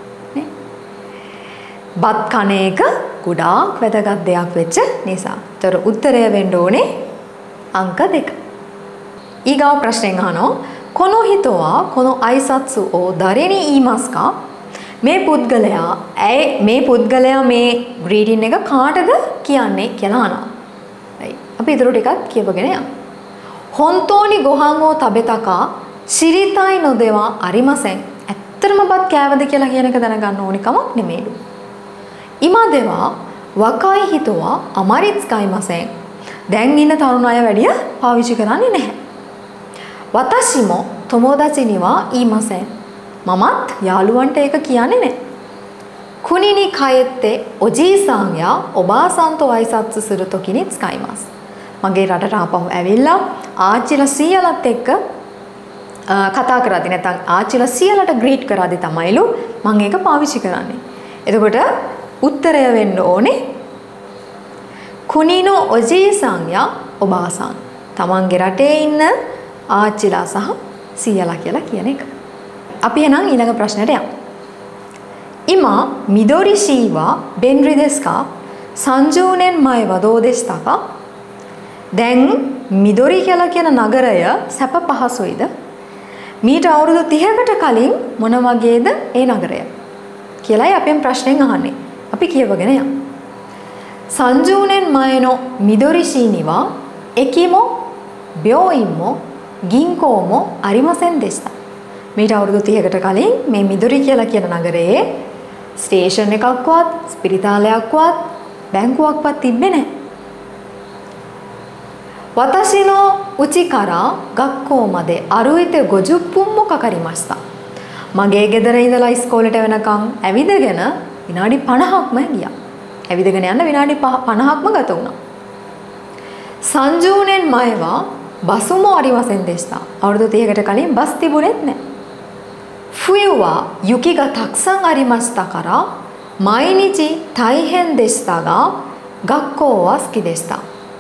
බත් කන එක ගොඩාක් වැදගත් දෙයක් වෙච්ච නිසා. ඒතර උත්තරය වෙන්න ඕනේ අංක දෙක. ඊගාව ප්‍රශ්නෙන් අහනවා කොනෝ හිතෝවා කොනෝ අයිසත්සු ඕ දරෙනි ඊමස්කා මේ පුද්ගලයා ඇයි මේ පුද්ගලයා මේ ග්‍රීටින් එක කාටද කියන්නේ කියලා අහනවා. right. අපි ඊටු ටිකක් කියවගෙන යමු. හොන්තෝනි ගොහන් ඕ තබෙතකා සිරිතයි නොදෙවා අරිමසෙන්. ඇත්තටම බත් කෑවද කියලා කියන එක දැනගන්න ඕනි කමක් නෙමෙයිලු. ඉමා දෙවා වකයි හිතුවා අමරිත්ස්කයි මසෙන්. දැන් ඉන්න තරුණ අය වැඩිය පාවිච්චි කරන්නේ නැහැ. වතසිමෝ තොමෝදාචිනිවා ඊමසෙන්. මමත් යාළුවන්ට ඒක කියන්නේ නැහැ. කුනිනි කයෙත්තේ ඔජීසාංයා ඔබාසන්තෝ අයිසත්සු සුරුතෝ කිනිත්ස්කයි මස්. මගේ රටට ආපහු ඇවිල්ලා ආච්චිලා සීයලත් එක්ක කතා කරද්දි නැත්නම් ආච්චිලා සීයලට ග්‍රීට් කරද්දි තමයිලු මම ඒක පාවිච්චි කරන්නේ. එතකොට උත්තරය වෙන්න ඕනේ කුනිනෝ ඔජීසාංයා ඔබාසන්. තමන්ගේ රටේ ඉන්න ආච්චිලා සහ සීයලා කියලා කියන එක. අපි එහෙනම් ඊළඟ ප්‍රශ්නයට යමු. ඉමා මිදොරි ශීවා බෙන්රි දෙස්කා සංජූනෙන් මය වදෝ දෙස්තකා. දැන් මිදොරි කියලා කියන නගරය සැප පහසුයිද? මීට අවුරුදු තිහකට කලින් මොන වගේද ඒ නගරය කියලායි අපෙන් ප්‍රශ්නෙන් අහන්නේ. අපි කියවගෙන යමු. සංජූනෙන් මයනෝ මිදොරි ශීනිවා එකිමෝ බ්‍යෝයිම්මෝ ගින්කෝමෝ අරිමසෙන් දෙස්තා. මීට අවුරුදු තිහකට කලින් මේ මිදොරි කියලා කියන නගරයේ ස්ටේෂන් එකක්වත් ස්පිරිතාලයක්වත් බැංකුවක්වත් තිබ්බේ නැහැ. වතසිනෝ උචිකරා ගක්කෝමදේ අරුයිතේ ගොජුප්පුම්මෝ කකරිමස්තා. මගේ ගෙදර ඉඳලා ඉස්කෝලේට වෙනකන් ඇවිදගෙන විනාඩි පනහක්ම ගියා. ඇවිදගෙන යන්න විනාඩි පනහක්ම ගත වුණා. සංජූනෙන් මයවා බසුමෝ අරිවසෙන් දෙස්තා. අවුරුදු තිහකට කලින් බස් තිබුණෙත් නැහැ. ෆුයුවා යුකිගා 탁සන් අරිමස්තා කරා මයිනිචි තයිහෙන් දෙස්තාගා ගක්කෝවා ස්කි දෙස්තා.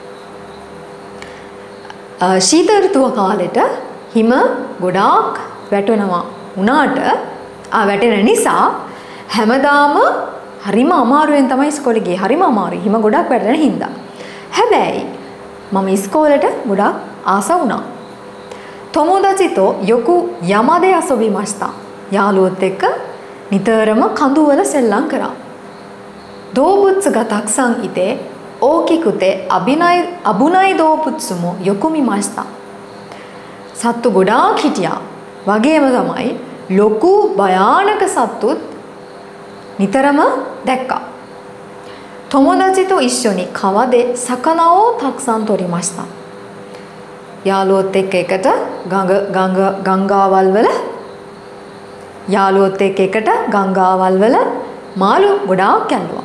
ශීත ඍතුව කාලෙට හිම ගොඩාක් වැටෙනවා උනාට ආ වැටෙන නිසා හැමදාම හරිම අමාරුවෙන් තමයි ඉස්කෝලේ ගියේ. හරිම අමාරුයි. හිම ගොඩක් වැටෙන හින්දා. හැබැයි මම ඉස්කෝලේට ගොඩක් ආස වුණා. තොමෝදාචිතෝ යොකු යමදේ අසොබිමස්තා. යාළුවොත් එක්ක නිතරම කඳුවල සෙල්ලම් කරා. දෝබුත්ස ගතක්සන් ඉතේ ඕකිකුතේ අබිනයි අබුනයි දෝපුත්සුමෝ යොකුමිමස්තා. සත්තු ගොඩාක් හිටියා. වගේම තමයි ලොකු භයානක සත්තුත් නිතරම දැක්කා. තොමෝදාචිතෝ ඉස්සොනි කවදේ සකනාවෝ 탁සන් තොරිමස්තා. යාළුවොත් එක්ක එකට ගඟ ගඟ ගංගාවල් වල යාළුවොත් එක්ක එකට ගංගාවල් වල මාළු ගොඩාක් කැල්ලුවා.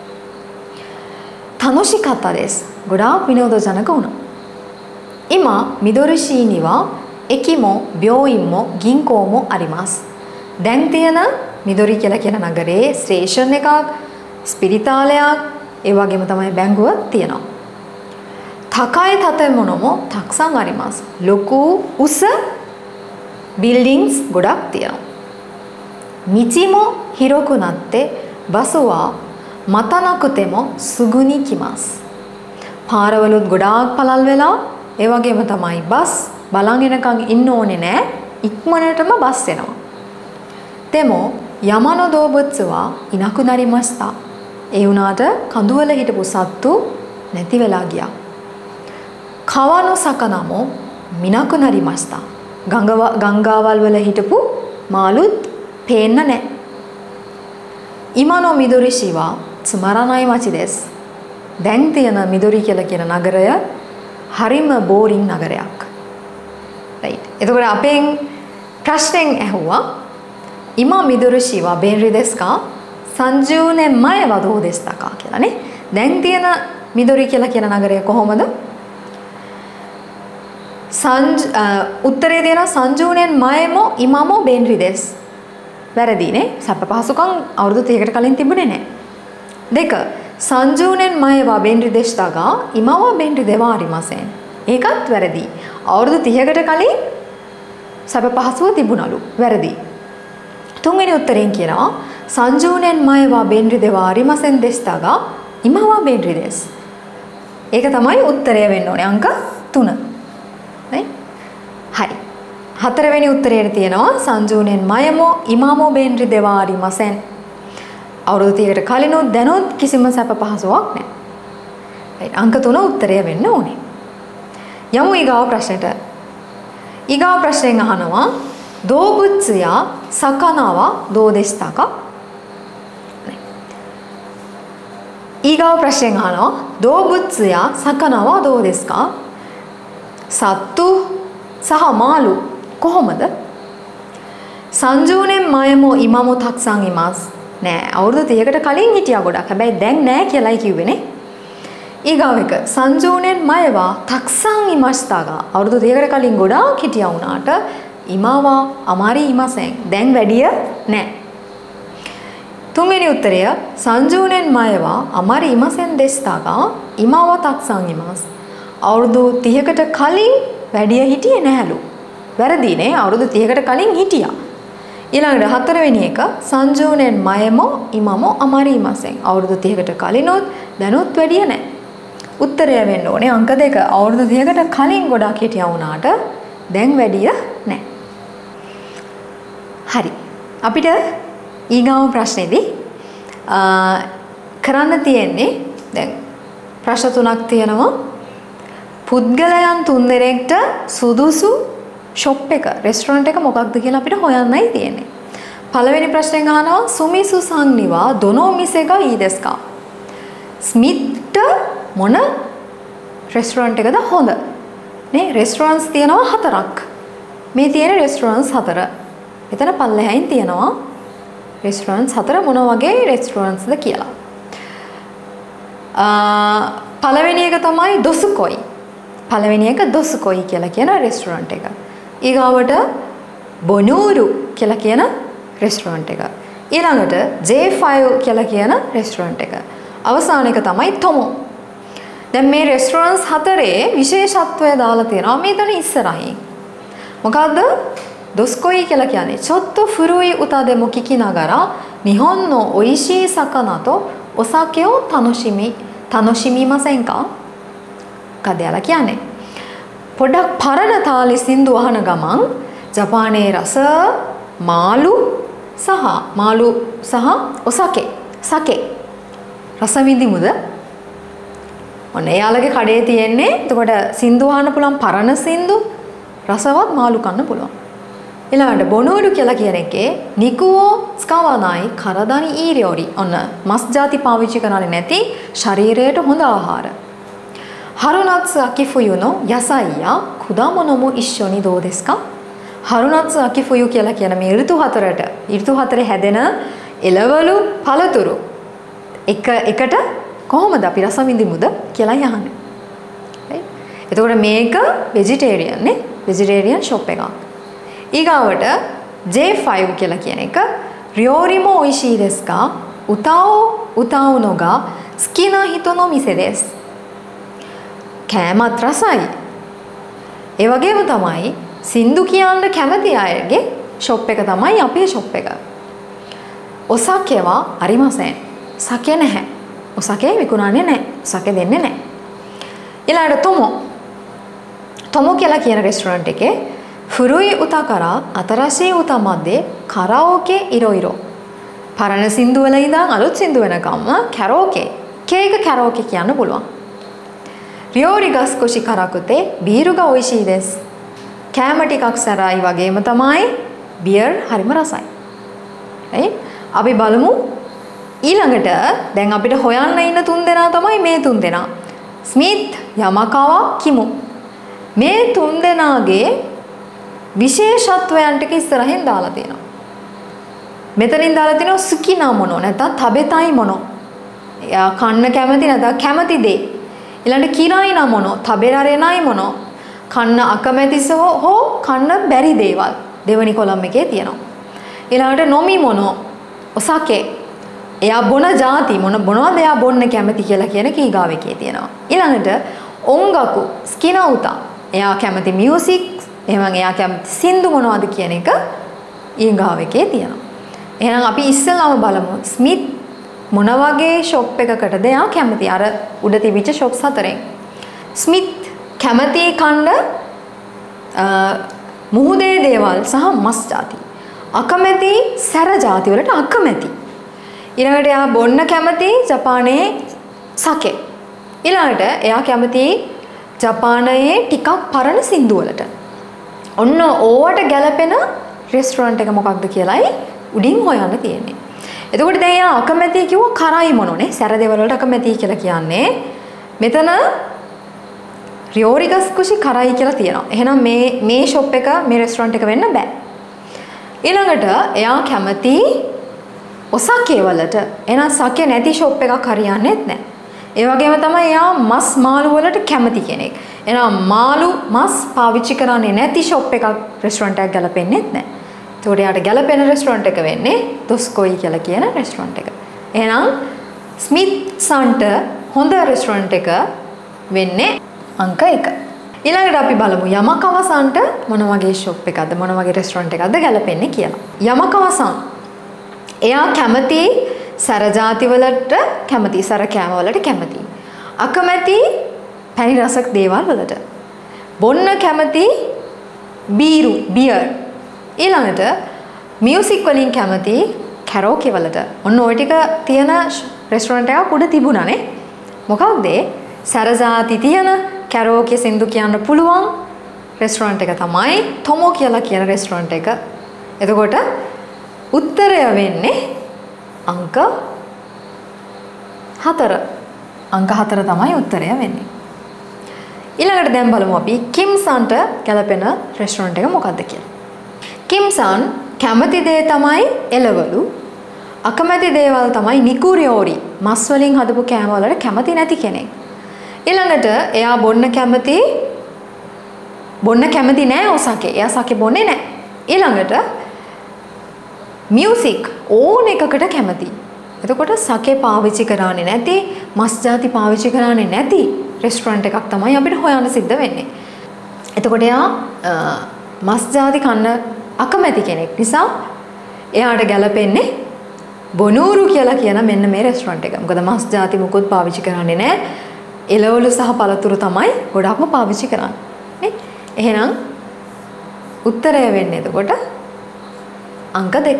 තනොෂිකතා දෙස් ගොඩාක් විනෝදජනක වුණා. ඉමා මිදොරි ශීනිවා එකිමෝ බ්‍යෝයිම්මෝ ගින්කෝමෝ අරිමාස්. දැන් තියෙන මිදොරි කියලා කියන නගරේ ස්ටේෂන් එකක් ස්පිරිතාලයක් ඒ වගේම තමයි බැංකුවක් තියෙනවා. තකයි තතෙමොනොමෝ 탁සන් අරිමාස්. ලොකු උස බිල්ඩින්ග්ස් ගොඩක් තියෙනවා. මිචිමෝ හිරොකු නත්තේ බසුවා මතනකුතෙමෝ සුගුනි කිමාස්. පාරවලුත් ගොඩාක් පළල් වෙලා ඒ වගේම තමයි බස් බලන් එනකන් ඉන්න ඕනේ නෑ ඉක්මනටම බස් එනවා. දෙමෝ යමනෝ දෝබුත්සවා ඉනකු නරිමස්තා. ඒ වුණාට කඳුවල හිටපු සත්තු නැති වෙලා ගියා. කවනෝ සකනමෝ මිනකු නරිමස්තා. ගංගාවල් වල හිටපු මාළුත් පේන්න නැහැ. ඉමනෝ මිදොරි ශිවා ස්මරණයි මචිදෙස්. දැන් තියෙන මිදොරි කියලා කියන නගරය හරිම බෝරින් නගරයක්. රයිට්. එතකොට අපෙන් ප්‍රශ්නෙන් ඇහුවා ඉමා මිදොරි ශිවා බෙන්රි දෙස්කා සංජූනේ මය වදෝ දෙස්තකා කියලානේ. දැන් තියෙන මිදොරි කියලා කියන නගරය කොහොමද? සංජ උත්තරේ දෙනවා සංජූනෙන් මයමෝ ඉමමෝ බෙන්රි දෙස්. වැරදිනේ. සැප පහසුකම් අවුරුදු තිහකට කලින් තිබුණේ නැහැ. දෙක සංජූනෙන් මයවා බෙන්රි දෙස්තකා ඉමවා බෙන්රි දෙවාරි මාසෙන්. ඒකත් වැරදි. අවුරුදු තිහකට කලින් සැප පහසුව තිබුණලු. වැරදි. තුන්වෙනි උත්තරෙන් කියනවා සංජූනෙන් මයවා බෙන්රි දෙවාරි මාසෙන් දෙස්තකා ඉමවා බෙන්රි දෙස්. ඒක තමයි උත්තරය වෙන්න ඕනේ. අංක තුන. හරි. හතරවෙනි උත්තරයට තියෙනවා සංජූනෙන් මයමෝ ඉමාමෝ බෙන්රි දෙවාරි මාසෙන්. අවුරුදු තිහකට කලිනුත් දැනුත් කිසිම සැප පහසුවක් නැහැ. රයිට්. අංක තුන උත්තරය වෙන්න ඕනේ. යමු ඊගාව ප්‍රශ්නෙට. ඊගාව ප්‍රශ්නෙන් අහනවා දෝබුත්සයා සකනාවා දෝදෙස්තක. ඊගාව ප්‍රශ්නෙන් අහනවා දෝබුත්සයා සකනාවා දෝදෙස්කා. සත්තු සහ මාළු කොහොමද? සංජූනෙන් මයමෝ ඉමමෝ තක්සන් ඉමස්. නෑ අවුරුදු තිහකට කලින් හිටියා ගොඩක්. හැබැයි දැන් නෑ කියලායි කිව්වේනේ. ඊගාව එක සංජූනෙන් මයවා තක්සන් ඉමස්තාගා. අවුරුදු තිහකට කලින් ගොඩාක් හිටියා වුණාට ඉමවා අමාරි ඉමසෙන් දැන් වැඩිය නෑ. තුන්වෙනි උත්තරය සංජූනෙන් මයවා අමාරි ඉමසෙන් දෙස්තාගා ඉමවා තක්සන් ඉමස්. අවුරුදු තිහකට කලින් වැඩිය හිටියේ නැහැලු. වැරදිනේ. අවුරුදු තිහකට කලින් හිටියා. ඊළඟට හතරවෙනි එක සංජූනෙන් මයමෝ ඉමමෝ අමාරි ඉමසෙන්. අවුරුදු තිහකට කලිනුත් දැනුත් වැඩිය නැහැ. උත්තරය වෙන්න ඕනේ අංක දෙක. අවුරුදු තිහකට කලින් ගොඩක් හිටියා වුණාට දැන් වැඩිය නැහැ. හරි. අපිට ඊගාව ප්‍රශ්නේදී කරන්න තියෙන්නේ දැන් ප්‍රශ්න තුනක් තියෙනවා. පුද්ගලයන් තුන්දෙනෙක්ට සුදුසු ෂොප් එක රෙස්ටොරන්ට් එක මොකක්ද කියලා අපිට හොයන්නයි තියෙන්නේ. පළවෙනි ප්‍රශ්නෙන් අහනවා සුමිසු සංනිවා දොනෝ මිසෙගා ඊදෙස්කා. ස්මිත්ට මොන රෙස්ටොරන්ට් එකද හොඳ? නේ රෙස්ටොරන්ට්ස් තියෙනවා හතරක්. මේ තියෙන රෙස්ටොරන්ට්ස් හතර. එතන පල්ලෙහායින් තියෙනවා රෙස්ටොරන්ට්ස් හතර මොන වගේ රෙස්ටොරන්ට්ස්ද කියලා. පළවෙනි එක තමයි දොසුකොයි. පළවෙනි එක දොසුකොයි කියලා කියන රෙස්ටොරන්ට් එක. ඊගාවට බොනූරු කියලා කියන රෙස්ටොරන්ට් එක. ඊළඟට ජේ ෆයිව් කියලා කියන රෙස්ටොරන්ට් එක. අවසාන එක තමයි තොමෝ. දැන් මේ රෙස්ටොරන්ට්ස් හතරේ විශේෂත්වය දාලා තියෙනවා මේ තන ඉස්සරහින්. මොකද්ද? දොස්කොයි කියලා කියන්නේ චොත්තු ෆුරුයි උතාදෙමු කිකිනගාරා නිහොන් නො ඔයිෂී සකනාとお酒を楽しみ楽しみませんか? කදයලා කියන්නේ පොඩක් පරණ තාලි සින්දු අහන ගමන් ජපානයේ රස මාළු සහ මාළු සහ ඔසකේ සකේ රස විඳිමුද? ඔන්න එයාලගේ කඩේ තියෙන්නේ. එතකොට සින්දු අහන්න පුළුවන් පරණ සින්දු රසවත් මාළු කන්න පුළුවන්. ඊළඟට බොනෝරු කියලා කියන එකේ නිකුවෝ ස්කවනායි කරදානි ඊරියෝරි. ඔන්න මස් ಜಾති පාවිච්චි කරන්නේ නැති ශරීරයට හොඳ ආහාර. හරුනත්සු අකිෆුයු නො යසයියා කුදාමොනොමු ඉෂ්ෂොනි දෝ දෙස්ක? හරුනත්සු අකිෆුයු කියලා කියන මේ ඍතු හතරට ඍතු හතරේ හැදෙන එළවලු පළතුරු එක එකට කොහොමද අපි රස විඳිමුද කියලා යහන්නේ. right? එතකොට මේක වෙජිටේරියන් නේ වෙජිටේරියන් ෂොප් එකක්. ඊගාවට ජේ ෆයිව් කියලා කියන එක රියෝරිමෝ ඔයිෂී දෙස්කා උතාओ උතාओ නොගා ස්කිනා හිතොනෝ මිසේ දෙස්. කෑමත් රසයි. ඒ වගේම තමයි සින්දු කියන්න කැමති අයගේ ෂොප් එක තමයි අපේ ෂොප් එක. ඔසකේවා අරිමසෙන්. සකේ නැහැ. ඔසකේ විකුණන්නේ නැහැ. සකේ දෙන්නේ නැහැ. ඊළඟට තොමෝ. තොමෝ කියලා කියන රෙස්ටොරන්ට් එකේ ෆුරුයි උතා කරා අතරශී උතා මැද්දේ කරාෝකේ ඉරොයිරෝ. පරණ සින්දු වල ඉඳන් අලුත් සින්දු වෙනකම්ම කැරෝකේ. කේක කැරෝකේ කියන්න පුළුවන්. රියෝරි ගස් කොෂි කරකුතේ බීරුගා ඔයිෂී දෙස්. කෑම ටිකක් සරයි වගේම තමයි බියර් හරිම රසයි. right? අපි බලමු ඊළඟට දැන් අපිට හොයන්න ඉන්න තුන් දෙනා තමයි මේ තුන් දෙනා. ස්මිත්, යමකාවා, කිමු. මේ තුන් දෙනාගේ විශේෂත්වයන් ටික ඉස්සරහින් දාලා තියෙනවා. මෙතනින් දාලා තියෙනවා සුකිනා මොනෝ නැත්නම් තබෙතයි මොනෝ. එයා කන්න කැමති නැත්නම් කැමති දේ. ඊළඟට කිරායිනා මොනෝ තබෙරරෙනයි මොනෝ. කන්න අකමැතිස හෝ කන්න බැරි දේවල් දෙවනි කොලම් එකේ තියෙනවා. ඊළඟට නොමි මොනෝ ඔසකේ. එයා බොන ಜಾති මොන බොනවද එයා බොන්න කැමති කියලා කියන කීගාව එකේ තියෙනවා. ඊළඟට ඔංගකු ස්කිනවුතා. එයා කැමති මියුසික් එහෙනම් එයා කැමති සින්දු මොනවද කියන එක ඊගාව එකේ තියෙනවා. එහෙනම් අපි ඉස්සෙල්ලාම බලමු ස්මිත් මොන වගේ ෂොප් එකකටද එයා කැමති අර උඩ තිබිච්ච ෂොප්ස් හතරෙන්. ස්මිත් කැමති කන්න මුහුදේ දේවල් සහ මස් ಜಾති. අකමැති සැර ಜಾති වලට අකමැති. ඊළඟට එයා බොන්න කැමති ජපානයේ සකේ. ඊළඟට එයා කැමති ජපානයේ ටිකක් පරණ සින්දු වලට. ඔන්න ඕවට ගැලපෙන රෙස්ටොරන්ට් එක මොකක්ද කියලායි උඩින් හොයන්න තියෙන්නේ. එතකොට දැන් යා අකමැති කිව්ව කරයි මොනෝනේ සැර දේවල් වලට අකමැති කියලා කියන්නේ. මෙතන රියෝරිගස් කුෂි කරයි කියලා තියෙනවා. එහෙනම් මේ මේ ෂොප් එක මේ රෙස්ටොරන්ට් එක වෙන්න බෑ. ඊළඟට එයා කැමති ඔසකේ වලට. එහෙනම් සකේ නැති ෂොප් එකක් හරියන්නේත් නැහැ. ඒ වගේම තමයි එයා මස් මාළු වලට කැමති කෙනෙක්. එහෙනම් මාළු මස් පාවිච්චි කරන්නේ නැති ෂොප් එකක් රෙස්ටොරන්ට් එකක් ගැලපෙන්නේත් නැහැ. ඒකට යාට ගැලපෙන රෙස්ටොරන්ට් එක වෙන්නේ දොස්කොයි කියලා කියන රෙස්ටොරන්ට් එක. එහෙනම් ස්මිත් සන්ට හොඳ රෙස්ටොරන්ට් එක වෙන්නේ අංක එක. ඊළඟට අපි බලමු යමකවසන්ට මොන වගේ ෂොප් එකක්ද මොන වගේ රෙස්ටොරන්ට් එකක්ද ගැලපෙන්නේ කියලා. යමකවසන් එයා කැමති සැර ಜಾති වලට කැමති සැර කෑම වලට කැමති. අකමැති පැණි රසක් දේවල් වලට. බොන්න කැමති බීරු බියර්. ඊළඟට මියුසික් වලින් කැමති කැරෝකේ වලට. ඔන්න ওই ටික තියෙන රෙස්ටොරන්ට් එකක් උඩ තිබුණානේ. මොකක්ද ඒ? සැර ಜಾති තියෙන කැරෝකේ සින්දු කියන්න පුළුවන් රෙස්ටොරන්ට් එක තමයි තොමෝ කියලා කියන රෙස්ටොරන්ට් එක. එතකොට උත්තරය වෙන්නේ අංක හතර. අංක හතර තමයි උත්තරය වෙන්නේ. ඊළඟට දැන් බලමු අපි කිම්සන්ට ගැලපෙන රෙස්ටොරන්ට් එක මොකක්ද කියලා. කිම්සන් කැමති දේ තමයි එළවලු. අකමැති දේවල් තමයි නිකුරියෝරි. මස් වලින් හදපු කෑම වලට කැමති නැති කෙනෙක්. ඊළඟට එයා බොන්න කැමති බොන්න කැමති නෑ ඔසකේ. එයා සකේ බොන්නේ නෑ. ඊළඟට මියුසික් ඕන එකකට කැමති. එතකොට සකේ පාවිච්චි කරන්නේ නැති මස් ಜಾති පාවිච්චි කරන්නේ නැති රෙස්ටොරන්ට් එකක් තමයි අපිට හොයන්න සිද්ධ වෙන්නේ. එතකොට එයා මස් ಜಾති කන්න අකමැති කෙනෙක් නිසා එයාට ගැලපෙන්නේ බොනూరు කියලා කියන මෙන්න මේ රෙස්ටොරන්ට් එක. මොකද මස් ಜಾති මොකොත් පාවිච්චි කරන්නේ නැහැ. එළවලු සහ පළතුරු තමයි ගොඩක්ම පාවිච්චි කරන්නේ. නේ? එහෙනම් උත්තරය වෙන්නේ එතකොට අංක දෙක.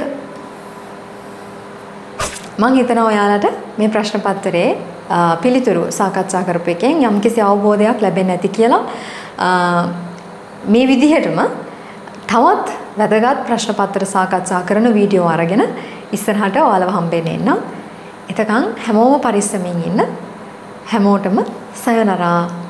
මම හිතනවා ඔයාලට මේ ප්‍රශ්න පත්‍රයේ පිළිතුරු සාකච්ඡා කරපු එකෙන් යම්කිසි අවබෝධයක් ලැබෙන්නේ නැති කියලා මේ විදිහටම තවත් වැදගත් ප්‍රශ්න පත්‍ර සාකච්ඡා කරන වීඩියෝ අරගෙන ඉස්සරහට ඔයාලව හම්බෙන්න එන්න. එතකන් හැමෝම පරිස්සමින් ඉන්න. හැමෝටම සයනරා.